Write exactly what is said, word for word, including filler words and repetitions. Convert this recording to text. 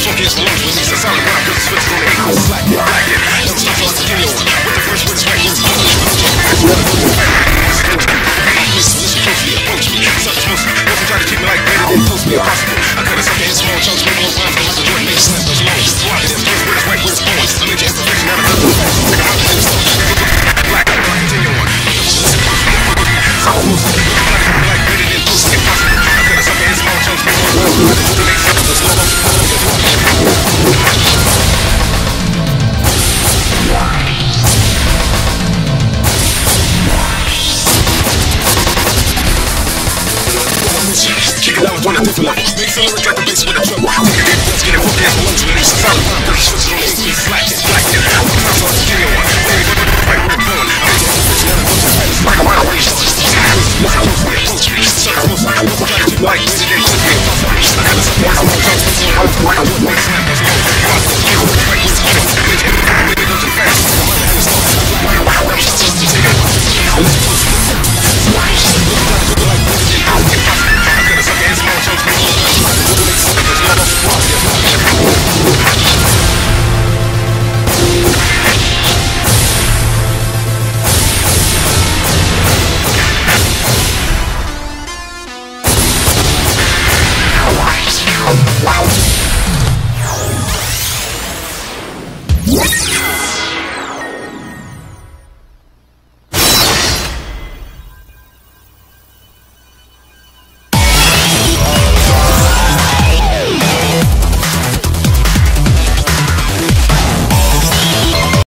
funky is for lungs, release a solid rock, cause the switch is on the equal slack, black it. Never stop till I continue on. With the first word is right, words on the listen closely, approach me. Such mostly, wasn't trying to keep me like better than close me impossible. I cut us up in small chunks, make more rhymes, but the joint makes slap those lungs. Why this first word is right, word is on. I made your imperfection out of the take a mountain in the stone. Black it, I continue on. Listen closely, approach me. Such mostly, wasn't trying to keep me like better than close me impossible. I cut us up in small chunks, make more rhymes, but the joint makes slap those lungs. Kick it out on a different level. Big filler and drop the bass with a drum. Take a deep breath, get it funky as the lungs release a solid rhyme. Cause the switch is on the increase, slack it, black it. I'm not so continue on. Baby, go to the right where it's going. I'm making the fiction out of the fight. It's like a wild race. Listen closely, approach me. Sucker mostly, wasn't trying to keep me like better than close me impossible. I got us up here, small chunks, make more rhymes, but the joint makes snap those lungs. Why this first word is right, where it's on. Make your baby go too fast. Take a mountain in the stone. Never stop till I continue on. Listen closely. Wasn't trying to keep me like better than close me impossible. I got us up here, small chunks, make more rhymes, but the joint makes snap those lungs. Wow.